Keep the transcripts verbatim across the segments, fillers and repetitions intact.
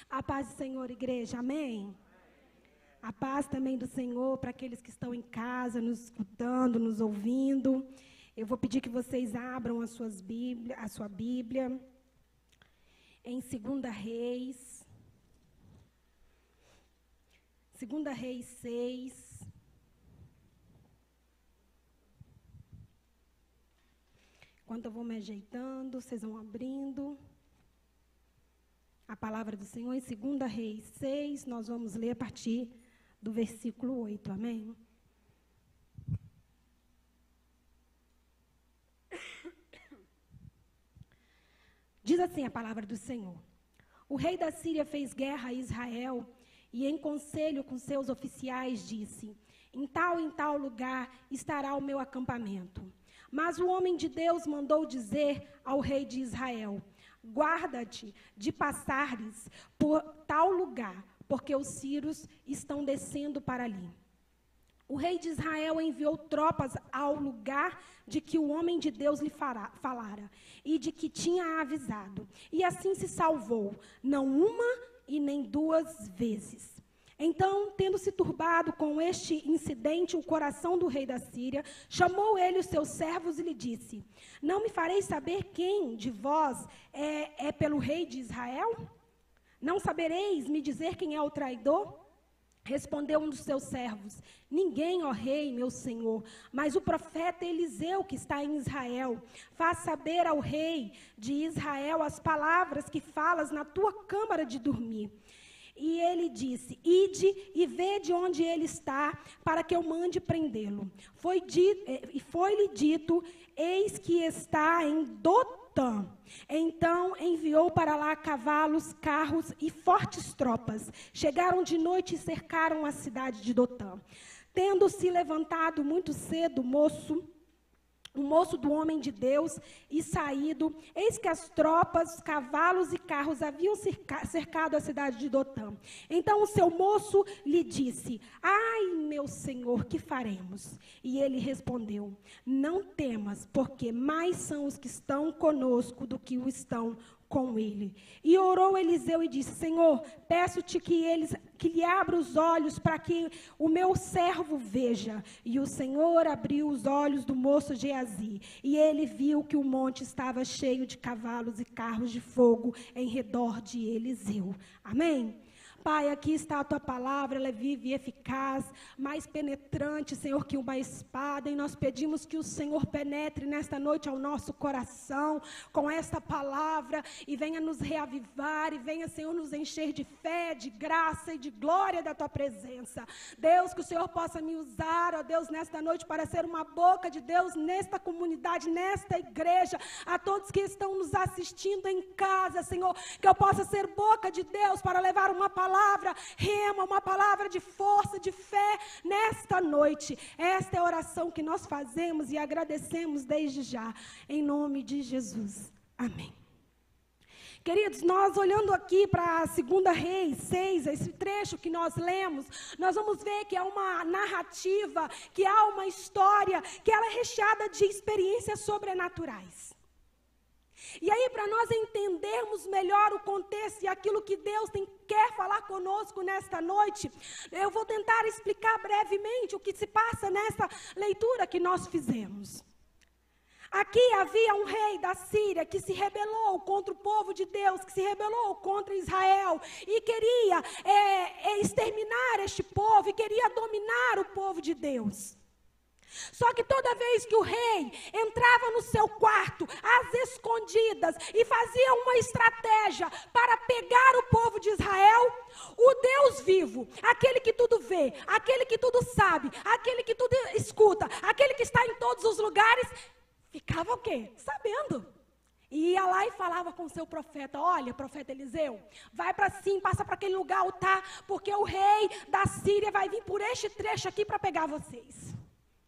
A paz do Senhor, igreja, amém? A paz também do Senhor para aqueles que estão em casa, nos escutando, nos ouvindo. Eu vou pedir que vocês abram as suas Bíblia, a sua Bíblia em Segunda Reis. Segunda Reis seis. Enquanto eu vou me ajeitando, vocês vão abrindo a palavra do Senhor em Segunda Reis seis, nós vamos ler a partir do versículo oito, amém? Diz assim a palavra do Senhor: o rei da Síria fez guerra a Israel e, em conselho com seus oficiais, disse: em tal e em tal lugar estará o meu acampamento. Mas o homem de Deus mandou dizer ao rei de Israel: guarda-te de passares por tal lugar, porque os sírios estão descendo para ali. O rei de Israel enviou tropas ao lugar de que o homem de Deus lhe fará, falara, e de que tinha avisado. E assim se salvou, não uma e nem duas vezes. Então, tendo se turbado com este incidente o coração do rei da Síria, chamou ele os seus servos e lhe disse: não me fareis saber quem de vós é, é pelo rei de Israel? Não sabereis me dizer quem é o traidor? Respondeu um dos seus servos: ninguém, ó rei, meu senhor, mas o profeta Eliseu, que está em Israel. Faz saber ao rei de Israel as palavras que falas na tua câmara de dormir. E ele disse: ide e vede onde ele está, para que eu mande prendê-lo. Foi dito, e foi-lhe dito: eis que está em Dotã. Então enviou para lá cavalos, carros e fortes tropas. Chegaram de noite e cercaram a cidade de Dotã. Tendo-se levantado muito cedo, o moço... o moço do homem de Deus, e saído, eis que as tropas, os cavalos e carros haviam cercado a cidade de Dotã. Então o seu moço lhe disse: ai, meu senhor, que faremos? E ele respondeu: não temas, porque mais são os que estão conosco do que o estão com ele. E orou Eliseu e disse: Senhor, peço-te que eles que lhe abra os olhos para que o meu servo veja. E o Senhor abriu os olhos do moço Geazi, e ele viu que o monte estava cheio de cavalos e carros de fogo em redor de Eliseu. Amém? Pai, aqui está a tua palavra, ela é viva e eficaz, mais penetrante, Senhor, que uma espada, e nós pedimos que o Senhor penetre nesta noite ao nosso coração, com esta palavra, e venha nos reavivar, e venha, Senhor, nos encher de fé, de graça e de glória da tua presença. Deus, que o Senhor possa me usar, ó Deus, nesta noite, para ser uma boca de Deus nesta comunidade, nesta igreja, a todos que estão nos assistindo em casa, Senhor, que eu possa ser boca de Deus para levar uma palavra palavra rema, uma palavra de força, de fé nesta noite. Esta é a oração que nós fazemos e agradecemos desde já, em nome de Jesus. Amém. Queridos, nós olhando aqui para a Segunda Reis seis, esse trecho que nós lemos, nós vamos ver que é uma narrativa, que há uma história, que ela é recheada de experiências sobrenaturais. E aí, para nós entendermos melhor o contexto e aquilo que Deus tem, quer falar conosco nesta noite, eu vou tentar explicar brevemente o que se passa nessa leitura que nós fizemos. Aqui havia um rei da Síria que se rebelou contra o povo de Deus, que se rebelou contra Israel e queria é, é, exterminar este povo e queria dominar o povo de Deus. Só que toda vez que o rei entrava no seu quarto, às escondidas, e fazia uma estratégia para pegar o povo de Israel, o Deus vivo, aquele que tudo vê, aquele que tudo sabe, aquele que tudo escuta, aquele que está em todos os lugares, ficava o quê? Sabendo. E ia lá e falava com o seu profeta: olha, profeta Eliseu, vai para cima, passa para aquele lugar, tá? Porque o rei da Síria vai vir por este trecho aqui para pegar vocês.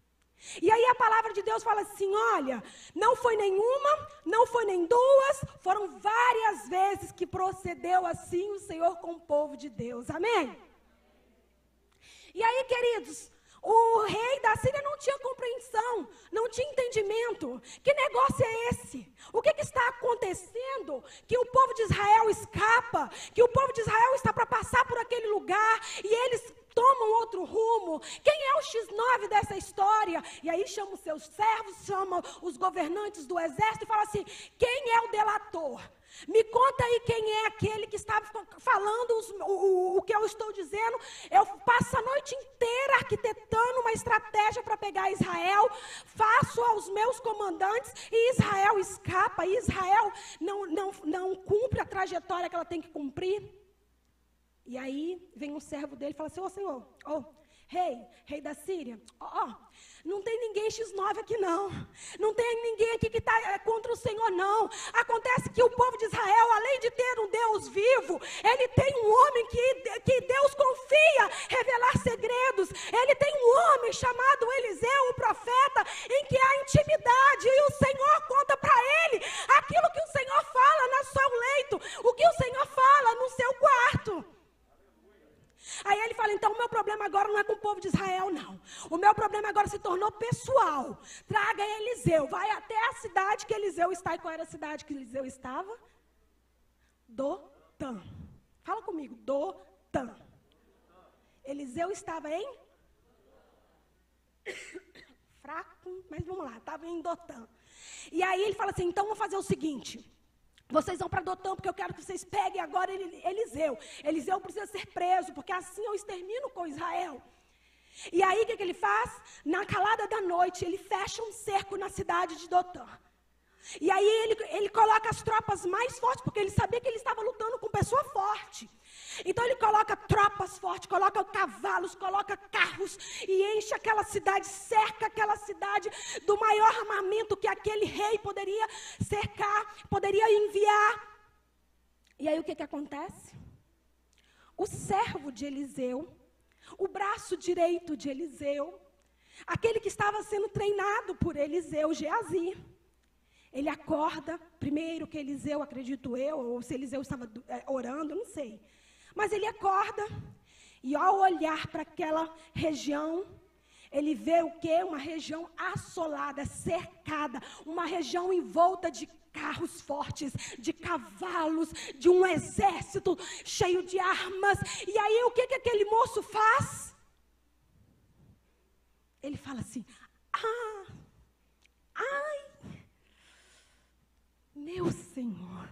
E aí a palavra de Deus fala assim: olha, não foi nenhuma, não foi nem duas, foram várias vezes que procedeu assim o Senhor com o povo de Deus, amém? E aí, queridos, o rei da Síria não tinha compreensão, não tinha entendimento. Que negócio é esse? O que, que está acontecendo? Que o povo de Israel escapa, que o povo de Israel está para passar por aquele lugar e eles tomam outro rumo. Quem é o xis nove dessa história? E aí chama os seus servos, chama os governantes do exército e fala assim: quem é o delator? Me conta aí quem é aquele que está falando os, o, o, o que eu estou dizendo. Eu passo a noite inteira arquitetando uma estratégia para pegar Israel, faço aos meus comandantes e Israel escapa, e Israel não, não, não cumpre a trajetória que ela tem que cumprir. E aí vem um servo dele e fala assim: ô Senhor, ô rei, rei da Síria, ó, ó, não tem ninguém xis nove aqui não, não tem ninguém aqui que está é, contra o Senhor não. Acontece que o povo de Israel, além de ter um Deus vivo, ele tem um homem que, que Deus confia revelar segredos. Ele tem um homem chamado Eliseu, o profeta, em que há intimidade, e o Senhor conta para ele aquilo que o Senhor fala no seu leito, o que o Senhor fala no seu quarto. Aí ele fala: então o meu problema agora não é com o povo de Israel não, o meu problema agora se tornou pessoal. Traga Eliseu, vai até a cidade que Eliseu está. E qual era a cidade que Eliseu estava? Dotã. Fala comigo, Dotã. Eliseu estava em? Fraco, mas vamos lá, estava em Dotã. E aí ele fala assim: então vamos fazer o seguinte, vocês vão para Dotã, porque eu quero que vocês peguem agora Eliseu. Eliseu precisa ser preso, porque assim eu extermino com Israel. E aí o que, que ele faz? Na calada da noite, ele fecha um cerco na cidade de Dotã. E aí ele, ele coloca as tropas mais fortes, porque ele sabia que ele estava lutando com pessoa forte. Então ele coloca tropas fortes, coloca cavalos, coloca carros e enche aquela cidade, cerca aquela cidade do maior armamento que aquele rei poderia cercar, poderia enviar. E aí o que, que acontece? O servo de Eliseu, o braço direito de Eliseu, aquele que estava sendo treinado por Eliseu, Geazi, ele acorda, primeiro que Eliseu, acredito eu, ou se Eliseu estava é, orando, não sei. Mas ele acorda e ao olhar para aquela região, ele vê o quê? Uma região assolada, cercada, uma região envolta de carros fortes, de cavalos, de um exército cheio de armas. E aí o que, que aquele moço faz? Ele fala assim: ah, ai, meu Senhor.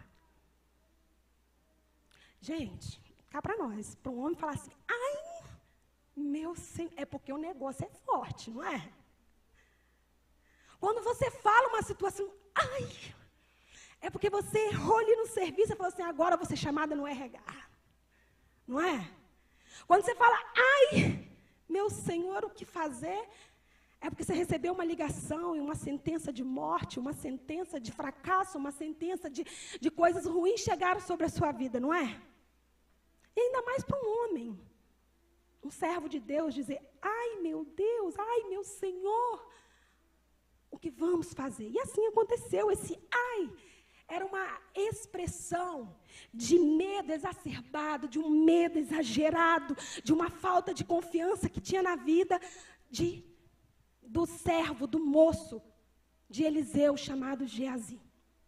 Gente, cá para nós, para um homem falar assim: ai, meu Senhor, é porque o negócio é forte, não é? Quando você fala uma situação, ai, é porque você errou ali no serviço e falou assim: agora eu vou ser chamada no R H, não é? Quando você fala, ai, meu Senhor, o que fazer? É porque você recebeu uma ligação e uma sentença de morte, uma sentença de fracasso, uma sentença de, de coisas ruins chegaram sobre a sua vida, não é? E ainda mais para um homem, um servo de Deus, dizer: ai meu Deus, ai meu Senhor, o que vamos fazer? E assim aconteceu. Esse ai era uma expressão de medo exacerbado, de um medo exagerado, de uma falta de confiança que tinha na vida de, do servo, do moço de Eliseu, chamado Geazi.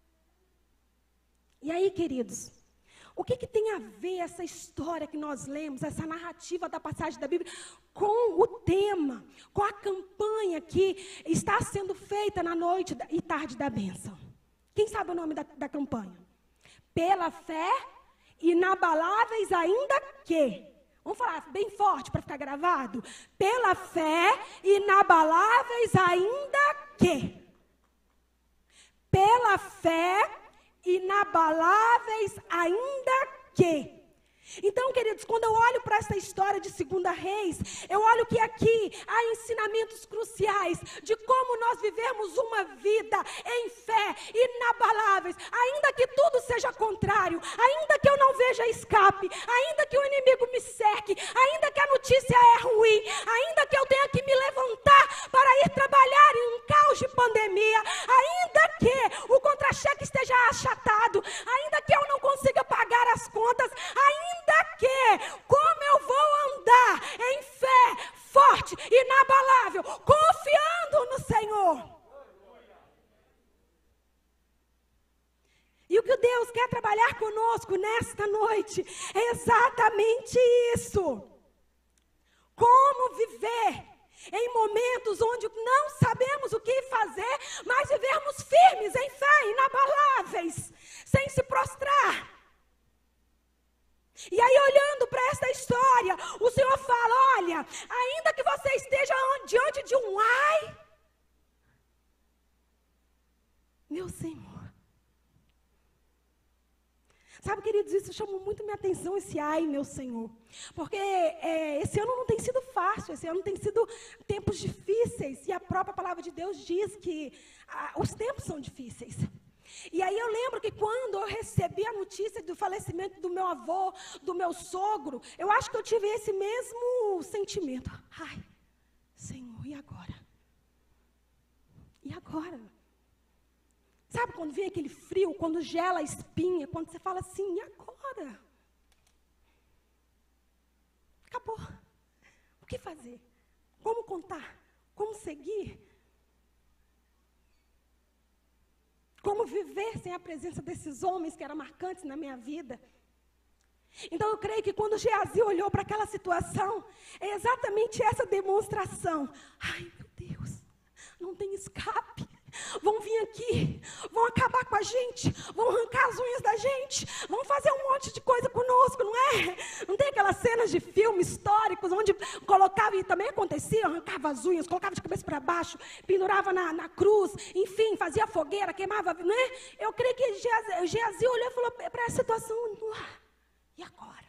E aí, queridos, o que, que tem a ver essa história que nós lemos, essa narrativa da passagem da Bíblia, com o tema, com a campanha que está sendo feita na noite e tarde da bênção? Quem sabe o nome da, da campanha? Pela fé, inabaláveis ainda que. Vamos falar bem forte para ficar gravado? Pela fé, inabaláveis ainda que. Pela fé, inabaláveis ainda que. Então, queridos, quando eu olho para essa história de Segunda Reis, eu olho que aqui há ensinamentos cruciais de como nós vivemos uma vida em fé, inabaláveis, ainda que tudo seja contrário, ainda que eu não veja escape, ainda que o inimigo me cerque, ainda que a notícia é ruim, ainda que eu tenha que me levantar para ir trabalhar em um caos de pandemia, ainda que o contra-cheque esteja achatado, ainda que eu não consiga pagar as contas, ainda Ainda que, como eu vou andar em fé forte, inabalável, confiando no Senhor. E o que Deus quer trabalhar conosco nesta noite é exatamente isso. Como viver em momentos onde não sabemos o que fazer, mas vivermos firmes em fé, inabaláveis, sem se prostrar. E aí, olhando para esta história, o Senhor fala, olha, ainda que você esteja diante de um ai, meu Senhor. Sabe, queridos, isso chamou muito minha atenção, esse ai, meu Senhor. Porque é, esse ano não tem sido fácil, esse ano tem sido tempos difíceis. E a própria palavra de Deus diz que ah, os tempos são difíceis. E aí eu lembro que quando eu recebi a notícia do falecimento do meu avô, do meu sogro, eu acho que eu tive esse mesmo sentimento. Ai, Senhor, e agora? E agora? Sabe quando vem aquele frio, quando gela a espinha, quando você fala assim, e agora? Acabou. O que fazer? Como contar? Como seguir? Como viver sem a presença desses homens que eram marcantes na minha vida? Então eu creio que quando Geazi olhou para aquela situação, é exatamente essa demonstração. Ai, meu Deus, não tem escape. Vão vir aqui, vão acabar com a gente, vão arrancar as unhas da gente, vão fazer um monte de coisa conosco, não é? Não tem aquelas cenas de filmes históricos onde colocava, e também acontecia, arrancava as unhas, colocava de cabeça para baixo, pendurava na, na cruz, enfim, fazia fogueira, queimava, não é? Eu creio que Geazi, Geazi olhou e falou para essa situação, e agora?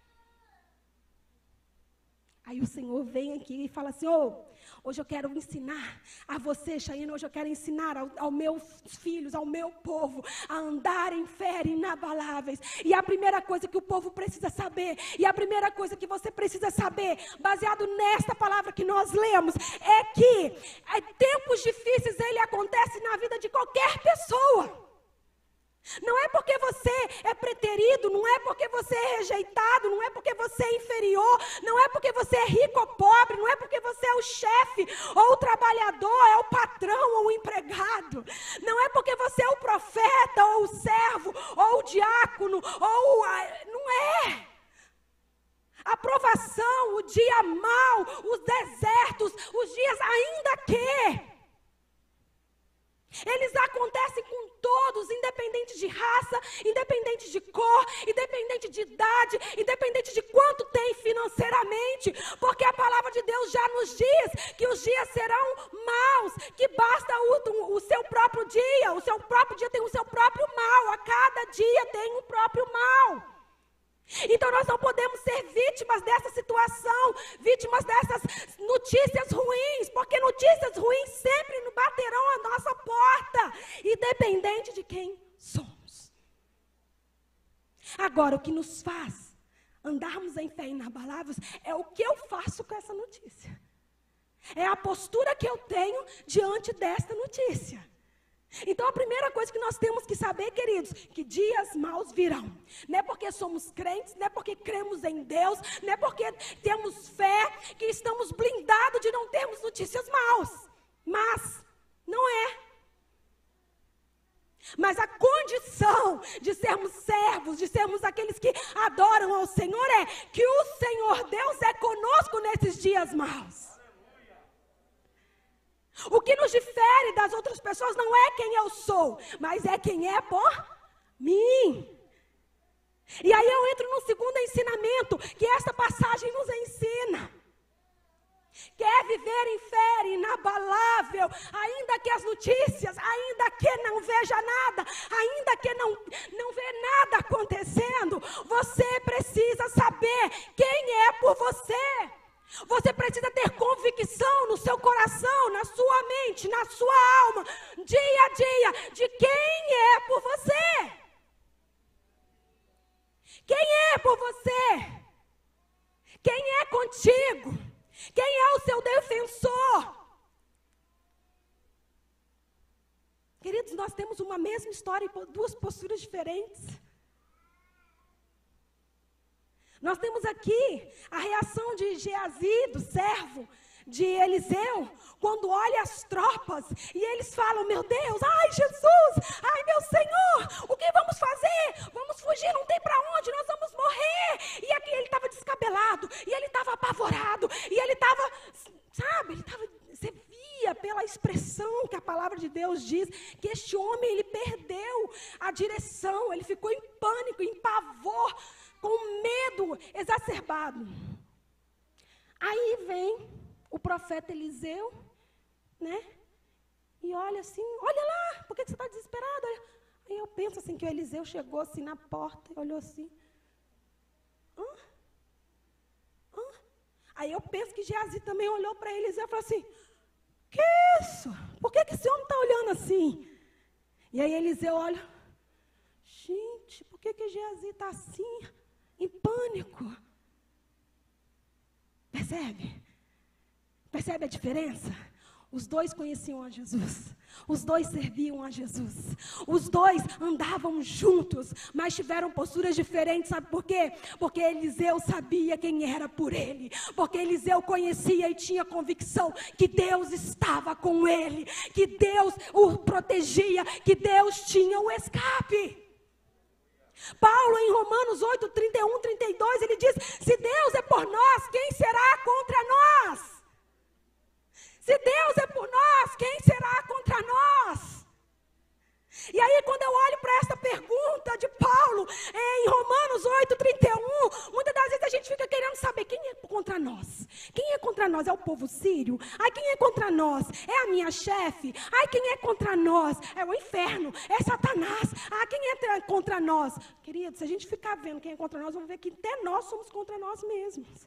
Aí o Senhor vem aqui e fala assim, ô, oh, hoje eu quero ensinar a você, Chayane, hoje eu quero ensinar aos ao meus filhos, ao meu povo, a andar em fé inabaláveis. E a primeira coisa que o povo precisa saber, e a primeira coisa que você precisa saber, baseado nesta palavra que nós lemos, é que é, tempos difíceis, ele acontece na vida de qualquer pessoa. Não é porque você é preterido, não é porque você é rejeitado, não é porque você é inferior, não é porque você é rico ou pobre, não é porque você é o chefe, ou o trabalhador, é o patrão ou o empregado. Não é porque você é o profeta, ou o servo, ou o diácono, ou... Não é. A provação, o dia mau, os desertos, os dias ainda que... Eles acontecem com todos, independente de raça, independente de cor, independente de idade, independente de quanto tem financeiramente, porque a palavra de Deus já nos diz que os dias serão maus, que basta o, o seu próprio dia, o seu próprio dia tem o seu próprio mal, a cada dia tem um próprio mal. Então nós não podemos ser vítimas dessa situação, vítimas dessas notícias ruins, porque notícias ruins sempre baterão a nossa porta, independente de quem somos. Agora, o que nos faz andarmos em fé inabaláveis é o que eu faço com essa notícia. É a postura que eu tenho diante desta notícia. Então a primeira coisa que nós temos que saber, queridos, que dias maus virão. Não é porque somos crentes, não é porque cremos em Deus, não é porque temos fé que estamos blindados de não termos notícias maus. Mas não é. Mas a condição de sermos servos, de sermos aqueles que adoram ao Senhor é que o Senhor Deus é conosco nesses dias maus. O que nos difere das outras pessoas não é quem eu sou, mas é quem é por mim. E aí eu entro no segundo ensinamento que esta passagem nos ensina. Quer viver em fé inabalável, ainda que as notícias, ainda que não veja nada, ainda que não, não vê nada acontecendo, você precisa saber quem é por você. Você precisa ter convicção no seu coração, na sua mente, na sua alma, dia a dia, de quem é por você. Quem é por você? Quem é contigo? Quem é o seu defensor? Queridos, nós temos uma mesma história e duas posturas diferentes. Nós temos aqui a reação de Geazi, do servo, de Eliseu, quando olha as tropas, e eles falam, meu Deus, ai Jesus, ai meu Senhor, o que vamos fazer? Vamos fugir, não tem para onde, nós vamos morrer. E aqui ele estava descabelado, e ele estava apavorado, e ele estava, sabe, ele estava, você via pela expressão que a palavra de Deus diz, que este homem, ele perdeu a direção, ele ficou em pânico, em pavor, com medo exacerbado. Aí vem o profeta Eliseu, né? E olha assim, olha lá, por que você está desesperado? Aí eu penso assim, que o Eliseu chegou assim na porta e olhou assim. Hã? Hã? Aí eu penso que Geazi também olhou para Eliseu e falou assim, que isso? Por que, que esse homem está olhando assim? E aí Eliseu olha, gente, por que, que Geazi está assim, em pânico? Percebe? Percebe a diferença? Os dois conheciam a Jesus, os dois serviam a Jesus, os dois andavam juntos, mas tiveram posturas diferentes, sabe por quê? Porque Eliseu sabia quem era por ele, porque Eliseu conhecia e tinha convicção que Deus estava com ele, que Deus o protegia, que Deus tinha o escape. Paulo em Romanos oito, trinta e um, trinta e dois, ele diz, se Deus é por nós, quem será contra nós? Se Deus é por nós, quem será contra nós? E aí quando eu olho para essa pergunta de Paulo, em Romanos oito, trinta e um, muitas das vezes a gente fica querendo saber quem é contra nós. Quem é contra nós? É o povo sírio? Ai, quem é contra nós? É a minha chefe? Ai, quem é contra nós? É o inferno, é Satanás. Ah, quem é contra nós? Querido, se a gente ficar vendo quem é contra nós, vamos ver que até nós somos contra nós mesmos.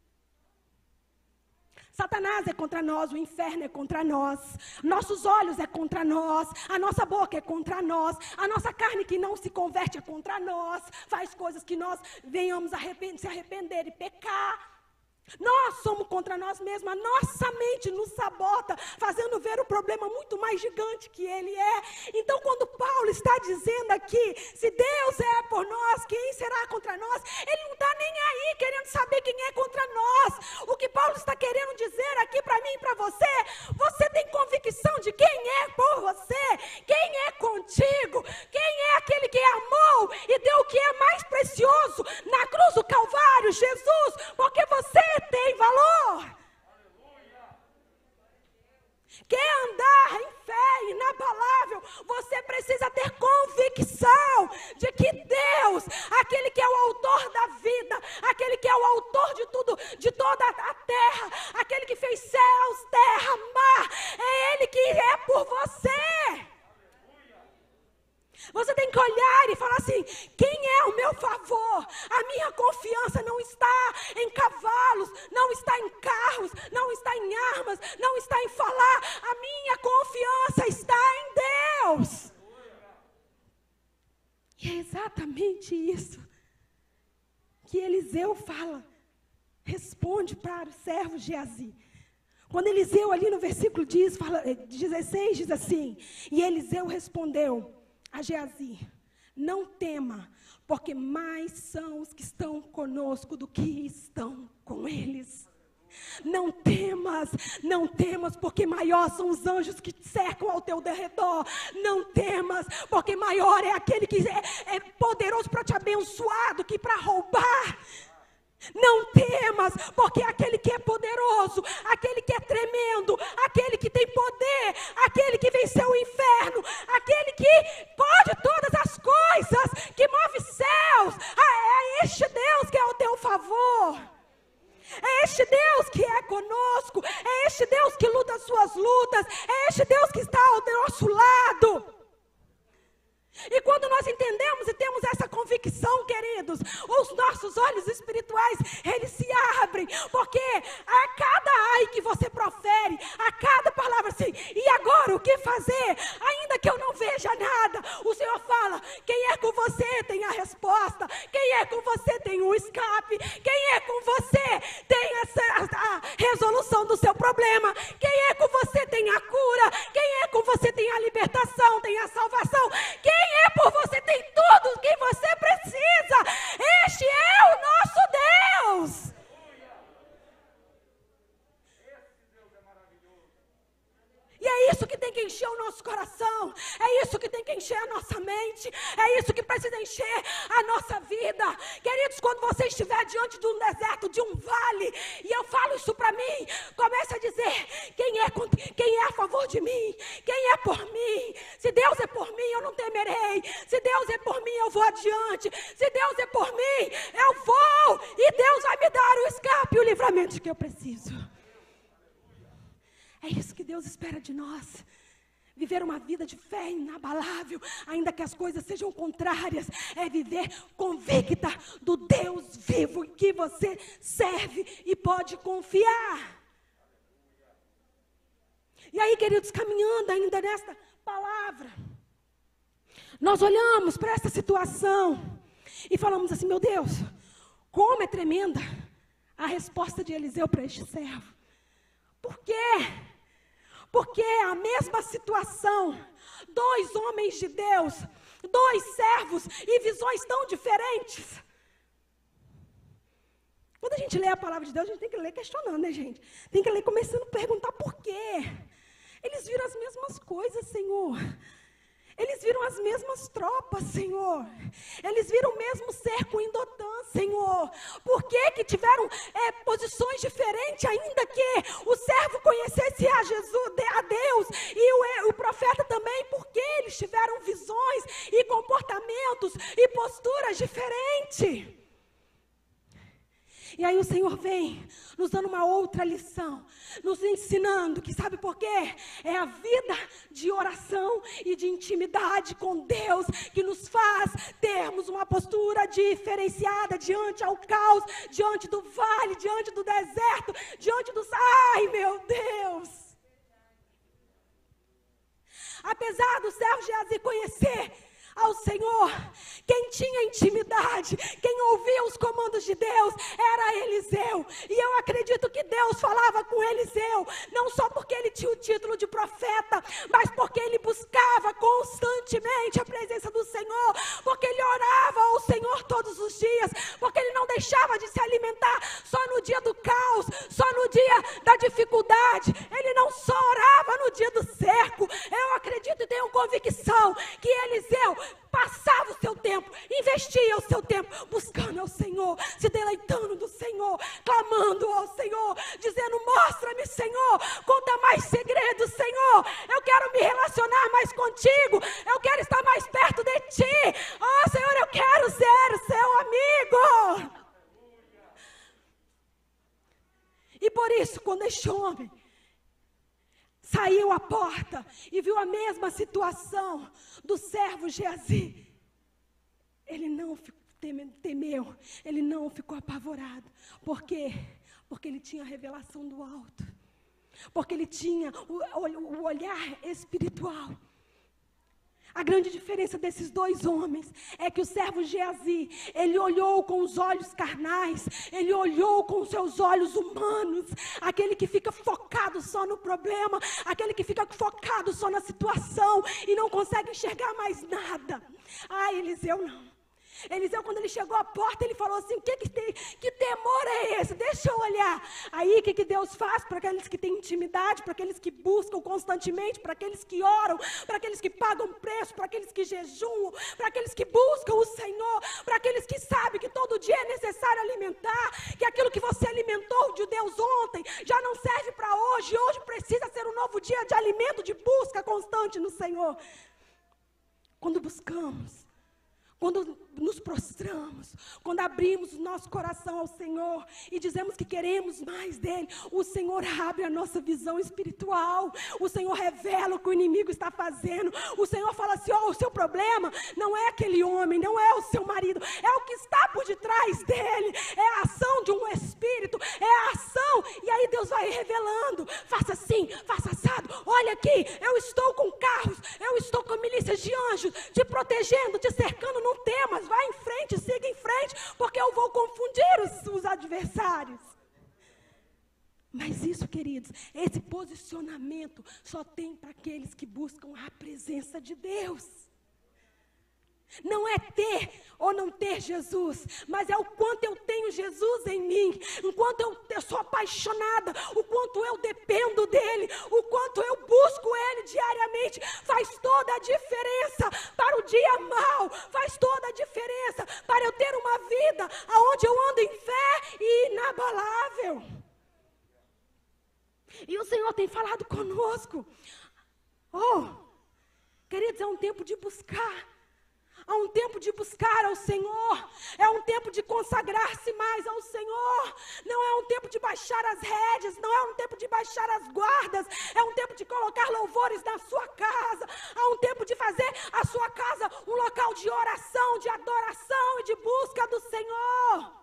Satanás é contra nós, o inferno é contra nós, nossos olhos é contra nós, a nossa boca é contra nós, a nossa carne que não se converte é contra nós, faz coisas que nós venhamos arrepender, se arrepender e pecar. Nós somos contra nós mesmos, a nossa mente nos sabota, fazendo ver o problema muito mais gigante que ele é. Então quando Paulo está dizendo aqui, se Deus é por nós, quem será contra nós? Ele não está nem aí querendo saber quem é contra nós. O que Paulo está querendo dizer aqui para mim e para você, você tem convicção de quem é por você, quem é contigo, quem é aquele que amou e deu o que é mais precioso na cruz do Calvário, Jesus, porque você tem valor. Quer andar em fé inabalável, você precisa ter convicção de que Deus, aquele que é o autor da vida, aquele que é o autor de tudo, de toda a terra, aquele que fez céus, terra, mar, é Ele que é por você. Você tem que olhar e falar assim, quem é o meu favor? A minha confiança não está em cavalos, não está em carros, não está em armas, não está em falar. A minha confiança está em Deus. E é exatamente isso que Eliseu fala, responde para o servo Geazi. Quando Eliseu ali no versículo diz, fala, dezesseis diz assim, e Eliseu respondeu a Geazi, não tema, porque mais são os que estão conosco do que estão com eles. Não temas, não temas, porque maior são os anjos que cercam ao teu derredor. Não temas, porque maior é aquele que é, é poderoso para te abençoar do que para roubar. Não temas, porque aquele que é poderoso, aquele que é tremendo, aquele que tem poder, aquele que venceu o inferno, aquele que pode todas as coisas, que move céus, é este Deus que é ao teu favor. É este Deus que é conosco, é este Deus que luta as suas lutas, é este Deus que está ao nosso lado. E quando nós entendemos e temos essa convicção, queridos, os nossos olhos espirituais, eles se abrem, porque a cada ai que você profere, a cada palavra assim, e agora o que fazer? Ainda que eu não veja nada, o Senhor fala, quem é com você tem a resposta, quem é com você tem o escape, quem é com você tem essa, a, a resolução do seu problema, quem é com você tem a cura, quem é com você tem a libertação, tem a salvação, quem é por você tem tudo o que você precisa. Este é o nosso Deus. nosso coração. É isso que tem que encher a nossa mente. É isso que precisa encher a nossa vida. Queridos, quando você estiver diante de um deserto, de um vale, e eu falo isso para mim, comece a dizer: quem é, quem é a favor de mim? Quem é por mim? Se Deus é por mim, eu não temerei. Se Deus é por mim, eu vou adiante. Se Deus é por mim, eu vou. E Deus vai me dar o escape e o livramento que eu preciso. É isso que Deus espera de nós. Viver uma vida de fé inabalável, ainda que as coisas sejam contrárias, é viver convicta do Deus vivo em que você serve e pode confiar. E aí, queridos, caminhando ainda nesta palavra, nós olhamos para essa situação e falamos assim: meu Deus, como é tremenda a resposta de Eliseu para este servo. Por quê? Porque a mesma situação, dois homens de Deus, dois servos e visões tão diferentes. Quando a gente lê a palavra de Deus, a gente tem que ler questionando, né, gente? Tem que ler começando a perguntar por quê. Eles viram as mesmas coisas, Senhor. Eles viram as mesmas tropas, Senhor. Eles viram o mesmo cerco em Dotã, Senhor. Por que que tiveram é, posições diferentes, ainda que o servo conhecesse a Jesus, a Deus, e o, o profeta também? Porque eles tiveram visões e comportamentos e posturas diferentes. E aí o Senhor vem nos dando uma outra lição, nos ensinando que, sabe por quê? É a vida de oração e de intimidade com Deus que nos faz termos uma postura diferenciada diante ao caos, diante do vale, diante do deserto, diante dos... Ai, meu Deus! Apesar do servo Geazi conhecer ao Senhor, quem tinha intimidade, quem ouvia os comandos de Deus, era Eliseu. E eu acredito que Deus falava com Eliseu, não só porque ele tinha o título de profeta, mas porque ele buscava constantemente a presença do Senhor, porque ele orava ao Senhor todos os dias, porque ele não deixava de se alimentar só no dia do caos, só no dia da dificuldade. Ele não só orava no dia do cerco. Eu acredito e tenho convicção que Eliseu passava o seu tempo, investia o seu tempo buscando ao Senhor, se deleitando do Senhor, clamando ao Senhor, dizendo: mostra-me, Senhor, conta mais segredos, Senhor, eu quero me relacionar mais contigo, eu quero estar mais perto de ti. Oh, Senhor, eu quero ser seu amigo. E por isso, quando este homem saiu à porta e viu a mesma situação do servo Geazi, ele não temeu, ele não ficou apavorado. Por quê? Porque ele tinha a revelação do alto, porque ele tinha o, o, o olhar espiritual. A grande diferença desses dois homens é que o servo Geazi, ele olhou com os olhos carnais, ele olhou com os seus olhos humanos, aquele que fica focado só no problema, aquele que fica focado só na situação e não consegue enxergar mais nada. Ah, Eliseu não. Eliseu, quando ele chegou à porta, ele falou assim: que, que, tem, que temor é esse? Deixa eu olhar. Aí, o que, que Deus faz para aqueles que têm intimidade, para aqueles que buscam constantemente, para aqueles que oram, para aqueles que pagam preço, para aqueles que jejuam, para aqueles que buscam o Senhor, para aqueles que sabem que todo dia é necessário alimentar, que aquilo que você alimentou de Deus ontem já não serve para hoje, hoje precisa ser um novo dia de alimento, de busca constante no Senhor. Quando buscamos, quando nos prostramos, quando abrimos o nosso coração ao Senhor e dizemos que queremos mais dele, o Senhor abre a nossa visão espiritual, o Senhor revela o que o inimigo está fazendo, o Senhor fala assim: ó, oh, o seu problema não é aquele homem, não é o seu marido, é o que está por detrás dele, é a ação de um espírito, é a ação, e aí Deus vai revelando: faça assim, faça assado, olha aqui, eu estou com carros, eu estou com milícias de anjos, te protegendo, te cercando, não temas, vai em frente, siga em frente, porque eu vou confundir os, os adversários. Mas isso, queridos, esse posicionamento só tem para aqueles que buscam a presença de Deus. Não é ter ou não ter Jesus, mas é o quanto eu tenho Jesus em mim, o quanto eu, eu sou apaixonada, o quanto eu dependo dEle, o quanto eu busco Ele diariamente faz toda a diferença para o dia mau, faz toda a diferença para eu ter uma vida onde eu ando em fé e inabalável. E o Senhor tem falado conosco. Oh, queridos, é um tempo de buscar. É um tempo de buscar ao Senhor. É um tempo de consagrar-se mais ao Senhor. Não é um tempo de baixar as rédeas. Não é um tempo de baixar as guardas. É um tempo de colocar louvores na sua casa. É um tempo de fazer a sua casa um local de oração, de adoração e de busca do Senhor.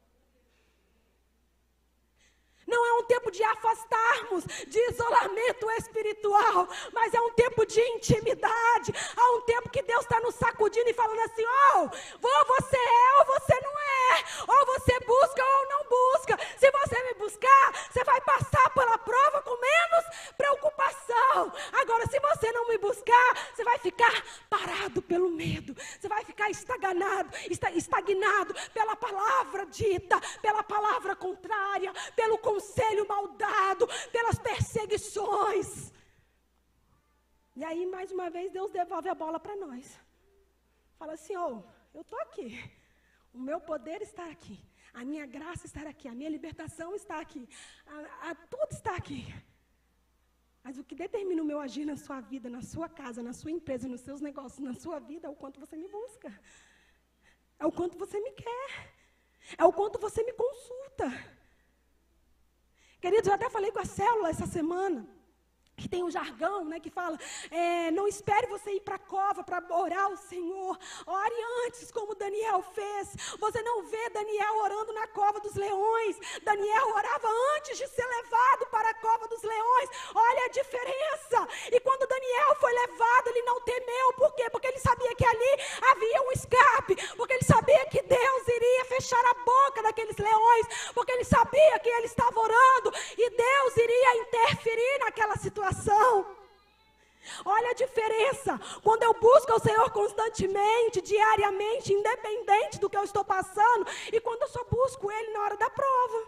Não é um tempo de afastarmos, de isolamento espiritual, mas é um tempo de intimidade. É um tempo que Deus está nos sacudindo e falando assim, ó, oh, ou você é ou você não é, ou você busca ou não busca. Se você me buscar, você vai passar pela prova com menos preocupação. Agora, se você não me buscar, você vai ficar parado pelo medo, você vai ficar estagnado, estagnado pela palavra dita, pela palavra contrária, pelo conselho maldado, pelas perseguições. E aí, mais uma vez, Deus devolve a bola para nós. Fala assim, ó, oh, eu estou aqui. O meu poder está aqui. A minha graça está aqui. A minha libertação está aqui. A, a, tudo está aqui. Mas o que determina o meu agir na sua vida, na sua casa, na sua empresa, nos seus negócios, na sua vida, é o quanto você me busca. É o quanto você me quer. É o quanto você me consulta. Queridos, eu até falei com a célula essa semana, que tem um jargão, né, que fala, é, não espere você ir para a cova para orar ao Senhor, ore antes, como Daniel fez. Você não vê Daniel orando na cova dos leões. Daniel orava antes de ser levado para a cova dos leões. Olha a diferença. E quando Daniel foi levado, ele não temeu. Por quê? Porque ele sabia que ali havia um escape, porque ele sabia que Deus iria fechar a boca daqueles leões, porque ele sabia que ele estava orando e Deus iria interferir naquela situação. Olha a diferença. Quando eu busco o Senhor constantemente, diariamente, independente do que eu estou passando, e quando eu só busco Ele na hora da prova.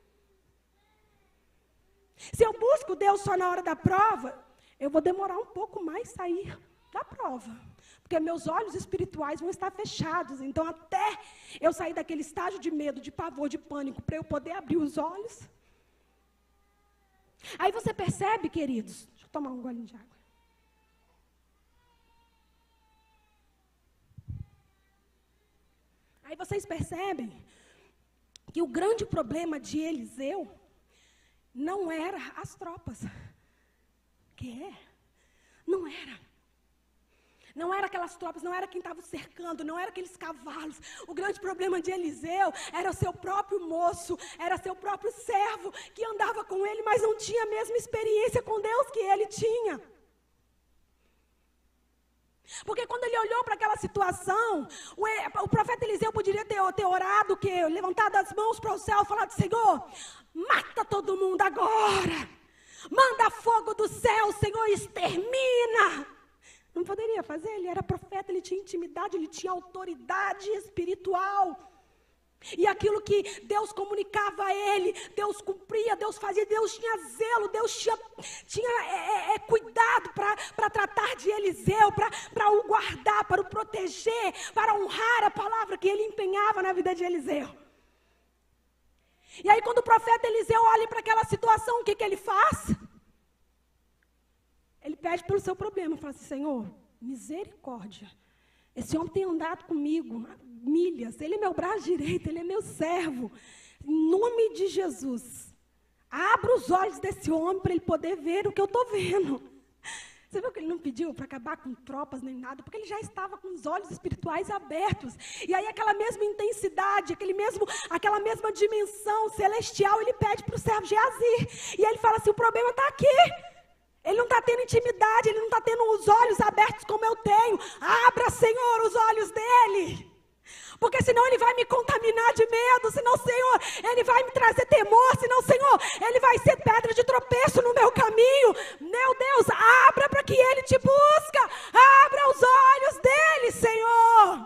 Se eu busco Deus só na hora da prova, eu vou demorar um pouco mais sair da prova, porque meus olhos espirituais vão estar fechados. Então, até eu sair daquele estágio de medo, de pavor, de pânico, para eu poder abrir os olhos. Aí você percebe, queridos, deixa eu tomar um golinho de água. Aí vocês percebem que o grande problema de Eliseu não era as tropas. Que é? Não era. Não era aquelas tropas, não era quem estava cercando, não era aqueles cavalos. O grande problema de Eliseu era o seu próprio moço, era seu próprio servo que andava com ele, mas não tinha a mesma experiência com Deus que ele tinha. Porque quando ele olhou para aquela situação, o, o profeta Eliseu poderia ter, ter orado, que, levantado as mãos para o céu e falado, Senhor, mata todo mundo agora. Manda fogo do céu, Senhor, extermina. Não poderia fazer, ele era profeta, ele tinha intimidade, ele tinha autoridade espiritual. E aquilo que Deus comunicava a ele, Deus cumpria, Deus fazia, Deus tinha zelo, Deus tinha, tinha é, é, cuidado para tratar de Eliseu, para o guardar, para o proteger, para honrar a palavra que ele empenhava na vida de Eliseu. E aí quando o profeta Eliseu olha para aquela situação, o que, que ele faz? Ele pede pelo seu problema, fala assim, Senhor, misericórdia. Esse homem tem andado comigo milhas, ele é meu braço direito, ele é meu servo. Em nome de Jesus, abra os olhos desse homem para ele poder ver o que eu estou vendo. Você viu que ele não pediu para acabar com tropas nem nada, porque ele já estava com os olhos espirituais abertos. E aí aquela mesma intensidade, aquele mesmo, aquela mesma dimensão celestial, ele pede para o servo Geazi. E ele fala assim, o problema está aqui. Ele não está tendo intimidade, ele não está tendo os olhos abertos como eu tenho. Abra, Senhor, os olhos dele. Porque senão ele vai me contaminar de medo, senão, Senhor, ele vai me trazer temor, senão, Senhor, ele vai ser pedra de tropeço no meu caminho. Meu Deus, abra para que ele te busca. Abra os olhos dele, Senhor.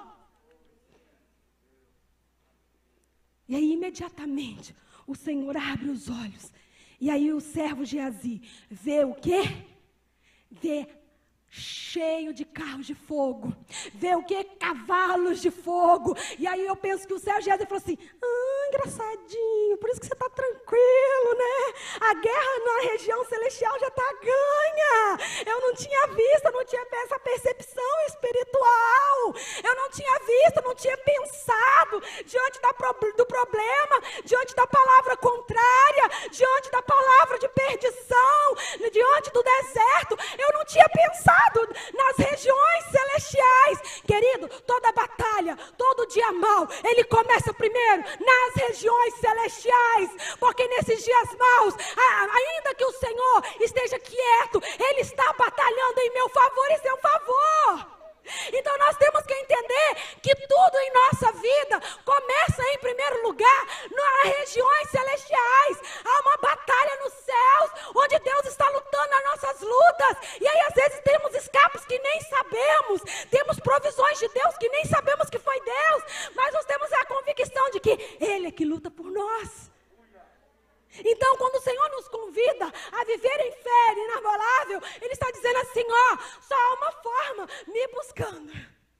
E aí, imediatamente, o Senhor abre os olhos. E aí o servo Geazi vê o quê? vê cheio de carros de fogo, vê o que? Cavalos de fogo. E aí eu penso que o céu já falou assim, ah, engraçadinho, por isso que você está tranquilo, né? A guerra na região celestial já está ganha. Eu não tinha visto, eu não tinha essa percepção espiritual, eu não tinha visto, não tinha pensado diante da, do problema, diante da palavra contrária, diante da palavra de perdição, diante do deserto, eu não tinha pensado nas regiões celestiais. Querido, toda batalha, todo dia mal, ele começa primeiro nas regiões celestiais, porque nesses dias maus, ainda que o Senhor esteja quieto, ele está batalhando em meu favor e seu favor. Então nós temos que entender que tudo em nossa vida começa em primeiro lugar nas regiões celestiais. Há uma batalha nos céus, onde Deus está lutando as nossas lutas, e aí às vezes temos escapes que nem sabemos, temos provisões de Deus que nem sabemos que foi Deus, mas nós temos a convicção de que Ele é que luta por nós. Então, quando o Senhor nos convida a viver em fé inabalável, Ele está dizendo assim, ó, só há uma forma, me buscando,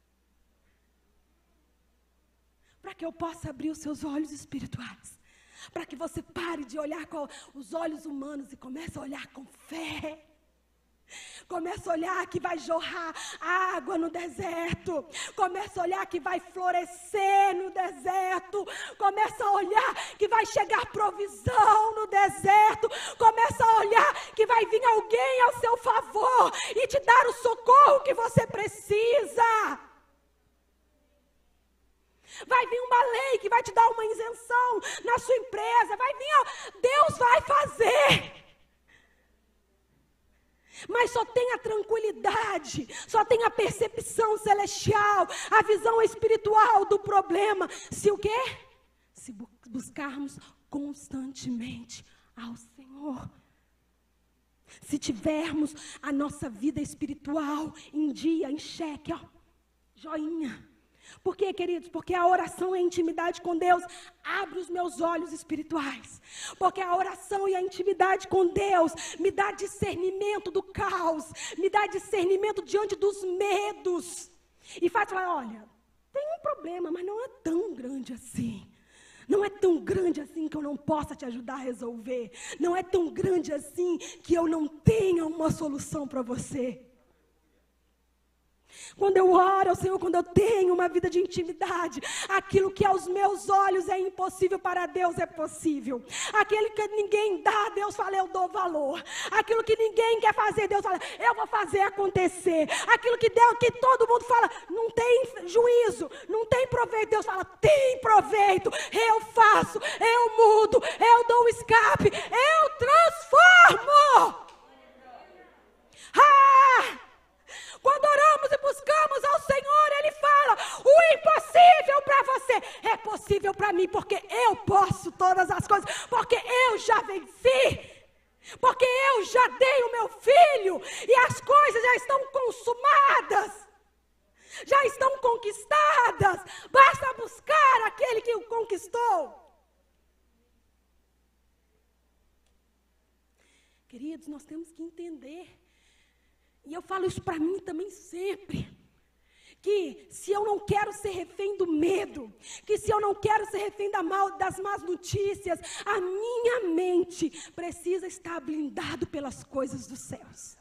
para que eu possa abrir os seus olhos espirituais, para que você pare de olhar com os olhos humanos e comece a olhar com fé. Começa a olhar que vai jorrar água no deserto. Começa a olhar que vai florescer no deserto. Começa a olhar que vai chegar provisão no deserto. Começa a olhar que vai vir alguém ao seu favor e te dar o socorro que você precisa. Vai vir uma lei que vai te dar uma isenção na sua empresa. Vai vir, ó, Deus vai fazer. Mas só tem a tranquilidade, só tem a percepção celestial, a visão espiritual do problema. Se o quê? Se bu- buscarmos constantemente ao Senhor. Se tivermos a nossa vida espiritual em dia, em xeque, ó, joinha. Por quê, queridos? Porque a oração e a intimidade com Deus abre os meus olhos espirituais. Porque a oração e a intimidade com Deus me dá discernimento do caos, me dá discernimento diante dos medos. E faz falar, olha, tem um problema, mas não é tão grande assim. Não é tão grande assim que eu não possa te ajudar a resolver. Não é tão grande assim que eu não tenha uma solução para você. Quando eu oro ao Senhor, quando eu tenho uma vida de intimidade, aquilo que aos meus olhos é impossível, para Deus é possível. Aquilo que ninguém dá, Deus fala, eu dou valor. Aquilo que ninguém quer fazer, Deus fala, eu vou fazer acontecer. Aquilo que, Deus, que todo mundo fala, não tem juízo, não tem proveito, Deus fala, tem proveito. Eu faço, eu mudo, eu dou o escape, eu transformo. Ah! Quando oramos e buscamos ao Senhor, Ele fala, o impossível para você é possível para mim, porque eu posso todas as coisas, porque eu já venci, porque eu já dei o meu filho, e as coisas já estão consumadas, já estão conquistadas, basta buscar aquele que o conquistou. Queridos, nós temos que entender, e eu falo isso para mim também sempre, que se eu não quero ser refém do medo, que se eu não quero ser refém da mal, das más notícias, a minha mente precisa estar blindado pelas coisas dos céus.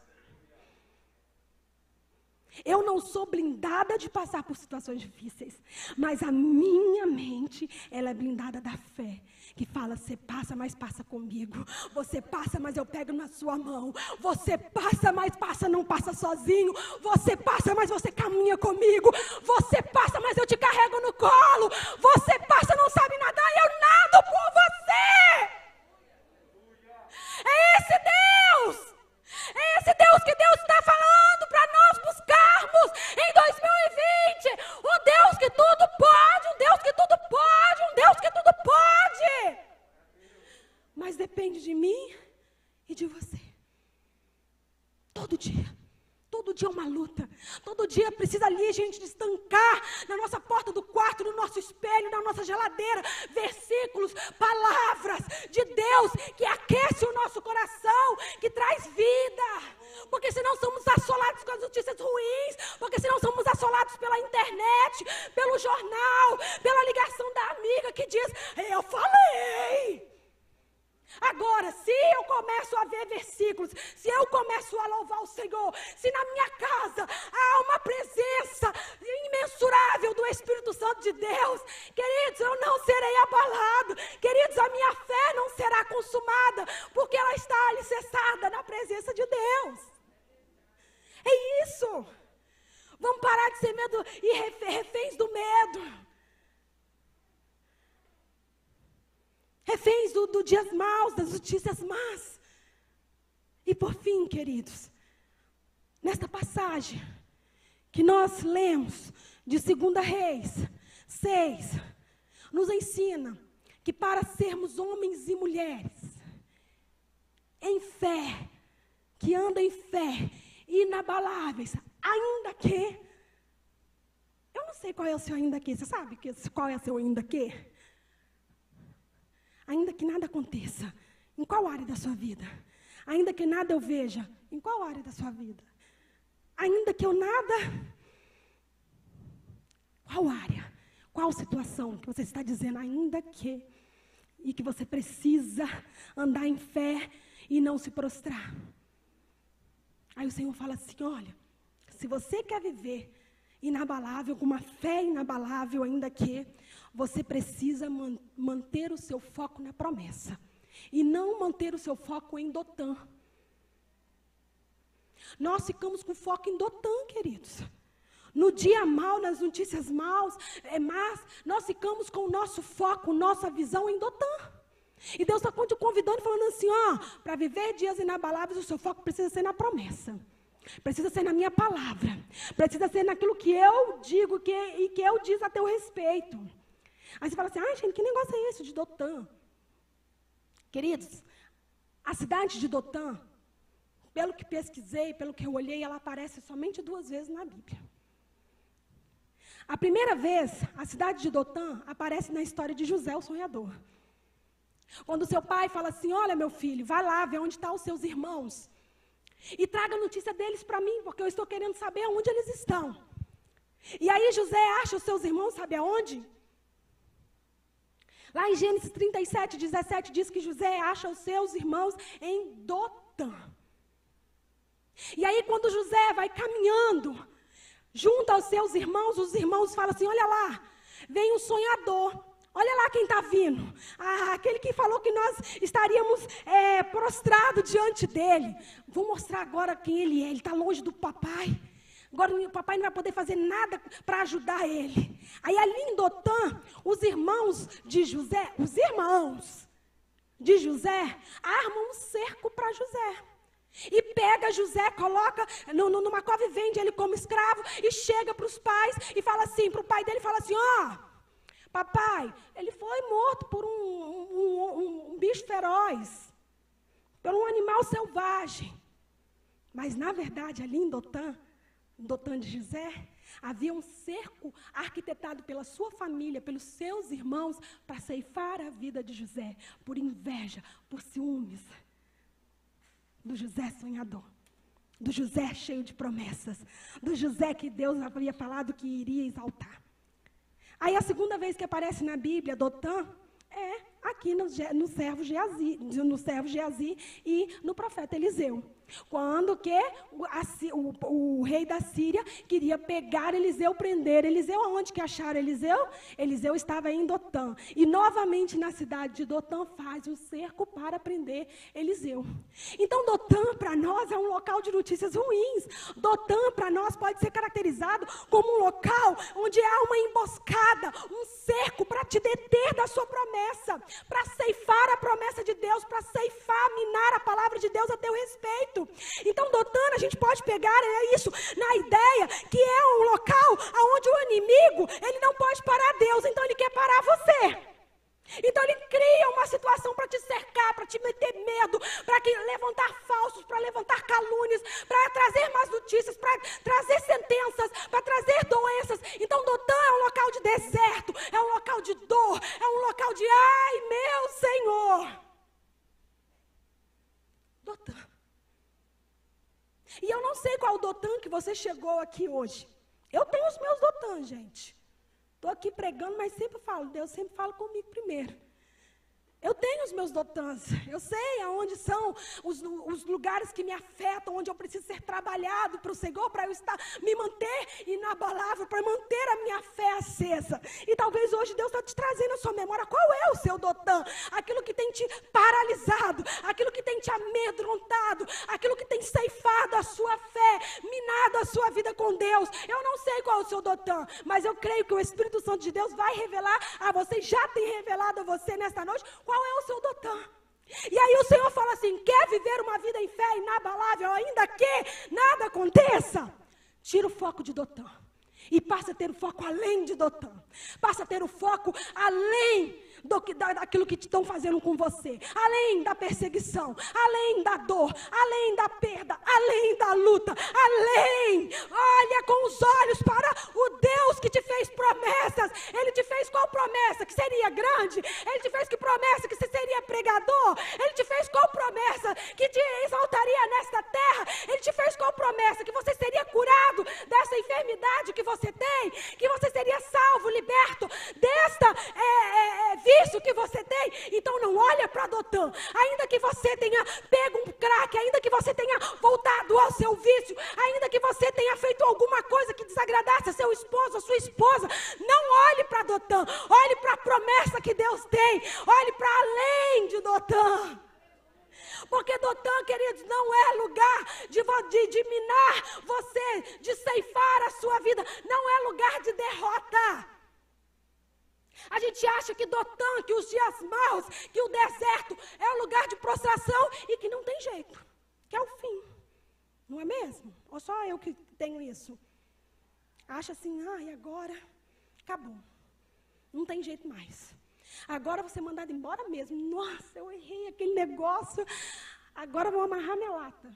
Eu não sou blindada de passar por situações difíceis, mas a minha mente, ela é blindada da fé, que fala, você passa, mas passa comigo. Você passa, mas eu pego na sua mão. Você passa, mas passa, não passa sozinho. Você passa, mas você caminha comigo. Você passa, mas eu te carrego no colo. Você passa, não sabe nadar, e eu nado por você. É esse Deus. É esse Deus que Deus está falando para nós buscarmos em dois mil e vinte. Um Deus que tudo pode, um Deus que tudo pode, um Deus que tudo pode. Mas depende de mim e de você. Todo dia. Todo dia é uma luta. Todo dia precisa ali a gente estancar na nossa porta do quarto, no nosso espelho, na nossa geladeira, versículos, palavras de Deus que aquece o nosso coração, que traz vida. Porque senão somos internet, pelo jornal, pela ligação da amiga que diz, eu falei. Agora, se eu começo a ver versículos, se eu começo a louvar o Senhor, se na minha casa há uma presença imensurável do Espírito Santo de Deus, queridos, eu não serei abalado, queridos, a minha fé não será consumada, porque ela está alicerçada na presença de Deus. É isso. Vamos parar de ser medo e reféns do medo. Reféns do, do dias maus, das notícias más. E por fim, queridos, nesta passagem que nós lemos de Segunda Reis seis, nos ensina que para sermos homens e mulheres em fé, que andam em fé, inabaláveis, ainda que, eu não sei qual é o seu ainda que, você sabe que, qual é o seu ainda que? Ainda que nada aconteça, em qual área da sua vida? Ainda que nada eu veja, em qual área da sua vida? Ainda que eu nada, qual área? Qual situação que você está dizendo, ainda que, e que você precisa andar em fé e não se prostrar? Aí o Senhor fala assim, olha, se você quer viver inabalável, com uma fé inabalável, ainda que, você precisa man- manter o seu foco na promessa. E não manter o seu foco em Dotã. Nós ficamos com foco em Dotã, queridos. No dia mau, nas notícias maus, é, mas nós ficamos com o nosso foco, nossa visão em Dotã. E Deus está te convidando, falando assim, ó, para viver dias inabaláveis, o seu foco precisa ser na promessa. Precisa ser na minha palavra. Precisa ser naquilo que eu digo que, e que eu diz a teu respeito. Aí você fala assim, ai gente, que negócio é esse de Dotã? Queridos, a cidade de Dotã, pelo que pesquisei, pelo que eu olhei, ela aparece somente duas vezes na Bíblia. A primeira vez, a cidade de Dotã aparece na história de José, o sonhador. Quando seu pai fala assim, olha meu filho, vai lá ver onde estão os seus irmãos. E traga notícia deles para mim, porque eu estou querendo saber onde eles estão. E aí José acha os seus irmãos, sabe aonde? Lá em Gênesis trinta e sete, dezessete, diz que José acha os seus irmãos em Dotã. E aí quando José vai caminhando, junto aos seus irmãos, os irmãos falam assim, olha lá, vem um sonhador. Olha lá quem está vindo. Ah, aquele que falou que nós estaríamos é, prostrados diante dele. Vou mostrar agora quem ele é. Ele está longe do papai. Agora o papai não vai poder fazer nada para ajudar ele. Aí ali em Dotã, os irmãos de José, os irmãos de José, armam um cerco para José. E pega José, coloca no, no, numa cova e vende ele como escravo. E chega para os pais e fala assim, para o pai dele, fala assim, ó... Oh, papai, ele foi morto por um, um, um, um bicho feroz, por um animal selvagem. Mas, na verdade, ali em Dotã, Dotã de José, havia um cerco arquitetado pela sua família, pelos seus irmãos, para ceifar a vida de José, por inveja, por ciúmes, do José sonhador, do José cheio de promessas, do José que Deus havia falado que iria exaltar. Aí a segunda vez que aparece na Bíblia, Dotã, é aqui no, no, servo Geazi, no servo Geazi e no profeta Eliseu. Quando que o, a, o, o rei da Síria queria pegar Eliseu, prender Eliseu. Aonde que acharam Eliseu? Eliseu estava em Dotã. E novamente na cidade de Dotã faz um cerco para prender Eliseu. Então Dotã para nós é um local de notícias ruins. Dotã para nós pode ser caracterizado como um local onde há uma emboscada, um cerco para te deter da sua promessa, para ceifar a promessa de Deus, para ceifar, minar a palavra de Deus a teu respeito. Então, Dotã, a gente pode pegar é isso na ideia que é um local onde o inimigo, ele não pode parar Deus, então ele quer parar você. Então ele cria uma situação para te cercar, para te meter medo, para levantar falsos, para levantar calúnias, para trazer más notícias, para trazer sentenças, para trazer doenças. Então Dotã é um local de deserto, é um local de dor, é um local de ai meu Senhor. Dotã. E eu não sei qual Dotã que você chegou aqui hoje. Eu tenho os meus Dotã, gente. estou aqui pregando, mas sempre falo, Deus sempre fala comigo primeiro. Eu tenho os meus dotãs, eu sei aonde são os, os lugares que me afetam, onde eu preciso ser trabalhado para o Senhor, para eu estar, me manter inabalável, para manter a minha fé acesa. E talvez hoje Deus está te trazendo à sua memória, qual é o seu dotã? Aquilo que tem te paralisado, aquilo que tem te amedrontado, aquilo que tem ceifado a sua fé, minado a sua vida com Deus. Eu não sei qual é o seu dotã, mas eu creio que o Espírito Santo de Deus vai revelar a você, já tem revelado a você nesta noite, qual é o seu dotã? E aí o Senhor fala assim, quer viver uma vida em fé inabalável, ainda que nada aconteça? Tira o foco de dotã e passa a ter o foco além de dotã. Passa a ter o foco além do que, da, daquilo que estão fazendo com você, além da perseguição, além da dor, além da perda, além da luta, além, olha com os olhos para o Deus que te fez promessas. Ele te fez qual promessa? Que seria grande? Ele te fez que promessa? Que você seria pregador? Ele te fez qual promessa? Que te exaltaria nesta terra? Ele te fez qual promessa? Que você seria curado dessa enfermidade que você tem? Que você seria salvo, liberto desta é, é, é, vício que você tem? Então não olha para dotã, ainda que você tenha pego um crack, ainda que você tenha voltado ao seu vício, ainda que você tenha feito alguma coisa que desagradasse a seu esposo, a sua esposa, não olhe para dotã, olhe para a promessa que Deus tem, olhe para além de dotã. Porque dotã, queridos, não é lugar de, de, de minar você, de ceifar a sua vida, não é lugar de derrota. A gente acha que dotã, que os dias maus, que o deserto é um lugar de prostração e que não tem jeito, que é o fim, não é mesmo? Ou só eu que tenho isso? Acha assim, ah, e agora acabou, não tem jeito mais. Agora vou ser mandado embora mesmo. Nossa, eu errei aquele negócio, agora vou amarrar minha lata.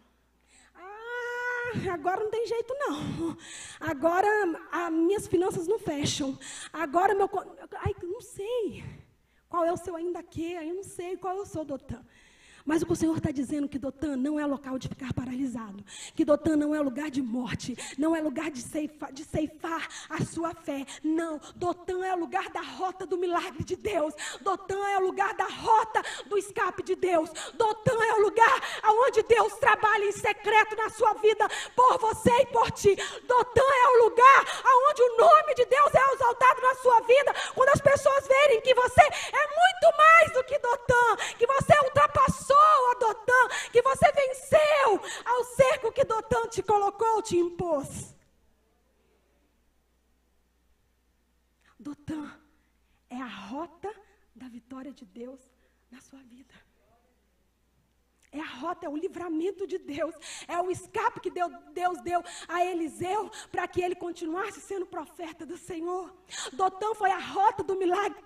Ah, agora não tem jeito não. Agora as minhas finanças não fecham. Agora meu... Ai, não sei qual é o seu ainda que, eu não sei qual é o seu dotã. Mas o que o Senhor está dizendo que dotã não é local de ficar paralisado, que dotã não é lugar de morte, não é lugar de ceifar, de ceifar a sua fé, não, dotã é o lugar da rota do milagre de Deus, dotã é o lugar da rota do escape de Deus, dotã é o lugar onde Deus trabalha em secreto na sua vida, por você e por ti, dotã é o lugar onde o nome de Deus é exaltado na sua vida, quando as pessoas verem que você é muito mais do que dotã, que você ultrapassou a dotã, que você venceu ao cerco que dotã te colocou, te impôs. Dotã é a rota da vitória de Deus na sua vida. É a rota, é o livramento de Deus, é o escape que Deus, Deus deu a Eliseu para que ele continuasse sendo profeta do Senhor. Dotã foi a rota do milagre.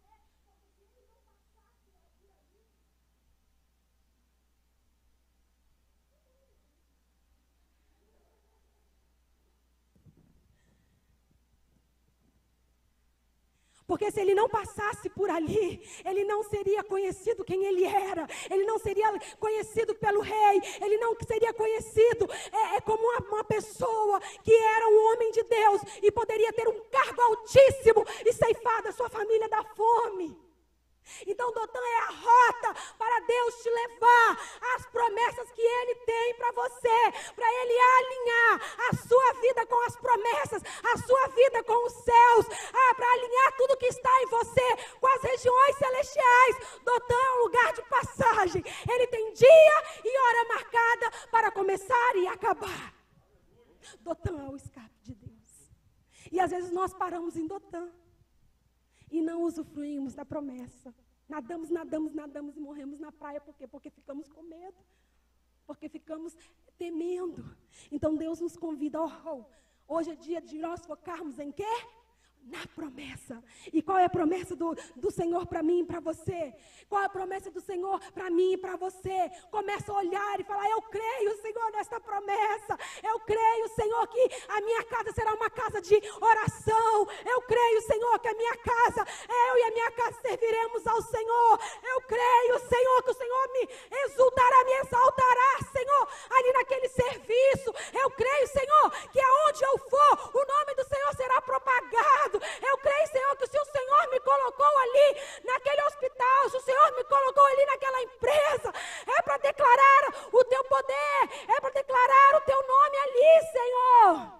Porque se ele não passasse por ali, ele não seria conhecido quem ele era, ele não seria conhecido pelo rei, ele não seria conhecido é, é como uma, uma pessoa que era um homem de Deus e poderia ter um cargo altíssimo e ceifar da sua família da fome. Então dotã é a rota para Deus te levar às promessas que Ele tem para você, para Ele alinhar a sua vida com as promessas, a sua vida com os céus, ah, para alinhar tudo que está em você com as regiões celestiais. Dotã é um lugar de passagem, ele tem dia e hora marcada para começar e acabar. Dotã é o escape de Deus. E às vezes nós paramos em dotã e não usufruímos da promessa. Nadamos, nadamos, nadamos e morremos na praia. Por quê? Porque ficamos com medo. Porque ficamos temendo. Então Deus nos convida. Oh, oh, hoje é dia de nós focarmos em quê? Na promessa. E qual é a promessa do, do Senhor para mim e para você? Qual é a promessa do Senhor para mim e para você? Começa a olhar e falar, eu creio, Senhor, nesta promessa. Eu creio, Senhor, que a minha casa será uma casa de oração. Eu creio, Senhor, que a minha casa, eu e a minha casa serviremos ao Senhor. Eu creio, Senhor, que o Senhor me exultará, me exaltará, Senhor, ali naquele serviço. Eu creio, Senhor, que aonde eu for, o nome do Senhor será propagado. Eu creio, Senhor, naquela empresa, é para declarar o teu poder, é para declarar o teu nome ali, Senhor.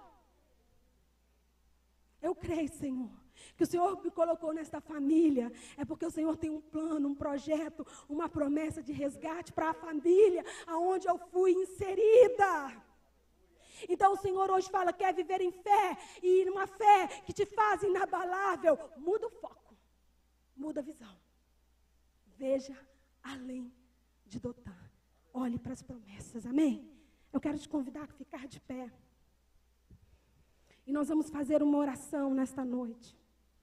Eu creio, Senhor, que o Senhor me colocou nesta família, é porque o Senhor tem um plano, um projeto, uma promessa de resgate para a família, aonde eu fui inserida. Então o Senhor hoje fala, quer viver em fé, e numa fé que te faz inabalável, muda o foco, muda a visão. Veja além de Dotã, olhe para as promessas, amém? Eu quero te convidar a ficar de pé. E nós vamos fazer uma oração nesta noite.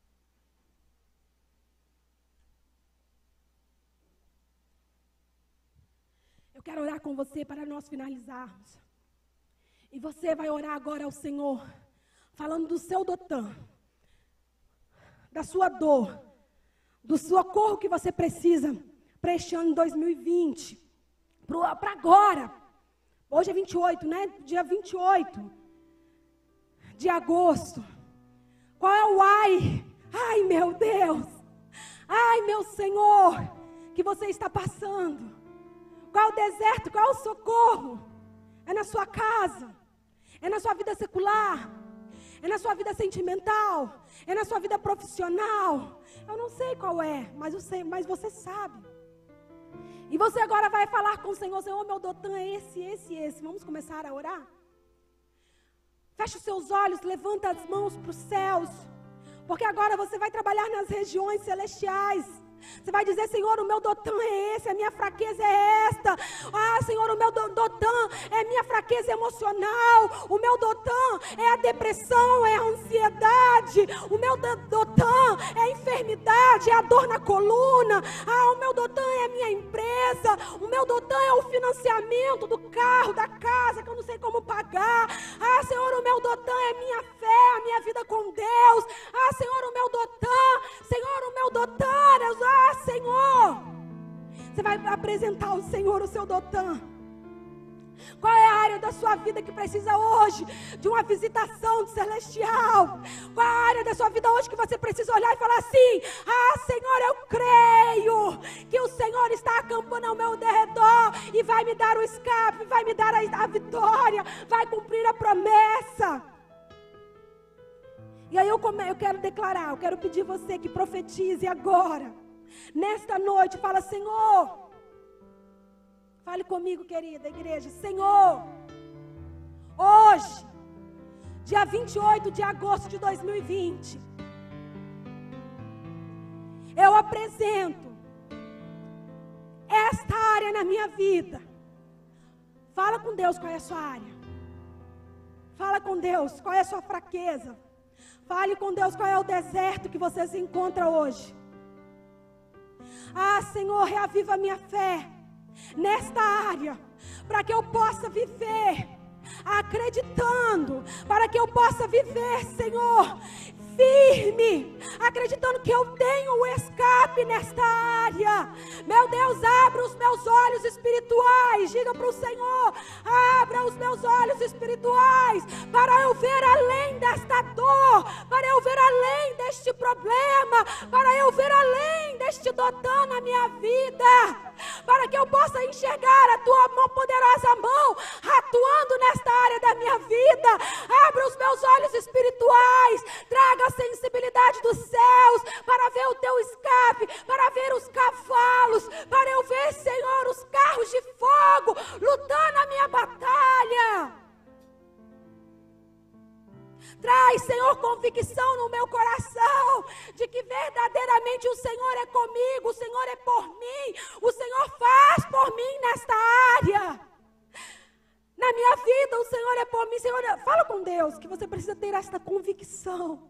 Eu quero orar com você para nós finalizarmos. E você vai orar agora ao Senhor, falando do seu Dotã, da sua dor, do socorro que você precisa para este ano dois mil e vinte, para agora. Hoje é vinte e oito, né? Dia vinte e oito de agosto. Qual é o ai? Ai, meu Deus! Ai, meu Senhor, que você está passando? Qual é o deserto? Qual é o socorro? É na sua casa? É na sua vida secular? É na sua vida sentimental? É na sua vida profissional? Eu não sei qual é, mas, eu sei, mas você sabe. E você agora vai falar com o Senhor, Senhor, meu Dotã é esse, esse, esse. Vamos começar a orar? Feche os seus olhos, levanta as mãos para os céus, porque agora você vai trabalhar nas regiões celestiais. Você vai dizer, Senhor, o meu Dotã é esse, a minha fraqueza é esta. Ah, Senhor, o meu Dotã é minha fraqueza emocional. O meu Dotã é a depressão, é a ansiedade. O meu Dotã é a enfermidade, é a dor na coluna. Ah, o meu Dotã é a minha empresa. O meu Dotã é o financiamento do carro, da casa, que eu não sei como pagar. Ah, Senhor, o meu Dotã é minha fé, a minha vida com Deus. Ah, Senhor, o meu Dotã, Senhor, o meu Dotã, Deus, ah, Senhor, você vai apresentar ao Senhor o seu Dotã. Qual é a área da sua vida que precisa hoje de uma visitação celestial? Qual é a área da sua vida hoje que você precisa olhar e falar assim, ah, Senhor, eu creio que o Senhor está acampando ao meu derredor e vai me dar o escape, vai me dar a, a vitória, vai cumprir a promessa. E aí eu, come, eu quero declarar, eu quero pedir você que profetize agora. Nesta noite, fala, Senhor, fale comigo, querida igreja, Senhor, hoje, dia vinte e oito de agosto de dois mil e vinte, eu apresento esta área na minha vida. Fala com Deus qual é a sua área. Fala com Deus qual é a sua fraqueza. Fale com Deus qual é o deserto que você se encontra hoje. Ah, Senhor, reaviva a minha fé nesta área, para que eu possa viver acreditando, para que eu possa viver, Senhor, firme, acreditando que eu tenho o escape nesta área. Meu Deus, abra os meus olhos espirituais. Diga para o Senhor, abra os meus olhos espirituais, para eu ver além desta dor, para eu ver além deste problema, para eu ver além deste Dotã na minha vida, para que eu possa enxergar a tua mão, poderosa mão, atuando nesta área da minha vida. Abra os meus olhos espirituais, traga a sensibilidade dos céus, para ver o teu escape, para ver os cavalos, para eu ver, Senhor, os carros de fogo, lutando a minha batalha. Traz, Senhor, convicção no meu coração, de que verdadeiramente o Senhor é comigo, o Senhor é por mim, o Senhor faz por mim nesta área. Na minha vida, o Senhor é por mim. Senhor, fala com Deus que você precisa ter esta convicção.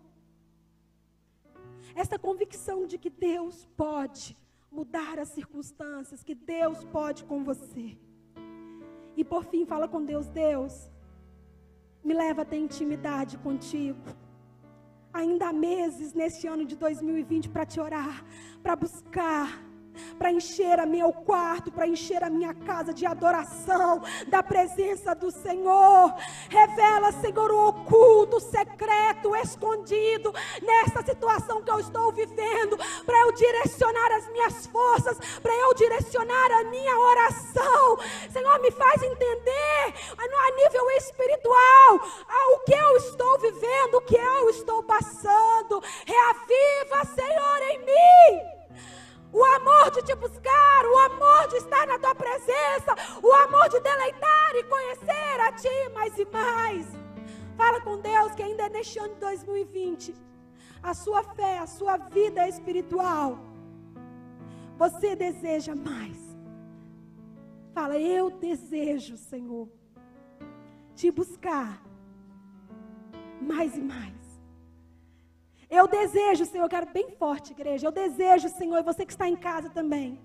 Esta convicção de que Deus pode mudar as circunstâncias, que Deus pode com você. E por fim, fala com Deus, Deus, me leva a ter intimidade contigo. Ainda há meses neste ano de dois mil e vinte para te orar, para buscar, para encher a meu quarto, para encher a minha casa de adoração, da presença do Senhor. Revela, Senhor, o oculto, o secreto, o escondido, nessa situação que eu estou vivendo, para eu direcionar as minhas forças, para eu direcionar a minha oração. Senhor, me faz entender, a nível espiritual, o que eu estou vivendo, o que eu estou passando. Reaviva, Senhor, em mim o amor de te buscar, o amor de estar na tua presença, o amor de deleitar e conhecer a ti mais e mais. Fala com Deus que ainda neste ano de dois mil e vinte, a sua fé, a sua vida espiritual, você deseja mais. Fala, eu desejo, Senhor, te buscar mais e mais. Eu desejo, Senhor, eu quero bem forte, igreja. Eu desejo, Senhor, e você que está em casa também,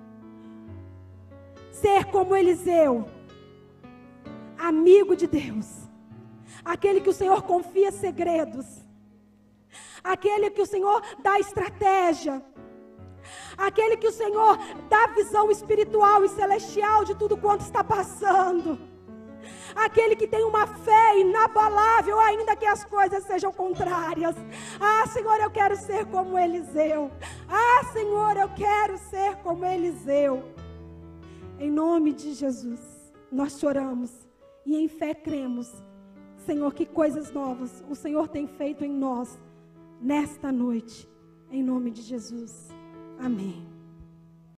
ser como Eliseu, amigo de Deus, aquele que o Senhor confia segredos, aquele que o Senhor dá estratégia, aquele que o Senhor dá visão espiritual e celestial de tudo quanto está passando, aquele que tem uma fé inabalável, ainda que as coisas sejam contrárias. Ah, Senhor, eu quero ser como Eliseu. Ah, Senhor, eu quero ser como Eliseu. Em nome de Jesus, nós choramos e em fé cremos, Senhor, que coisas novas o Senhor tem feito em nós nesta noite. Em nome de Jesus. Amém.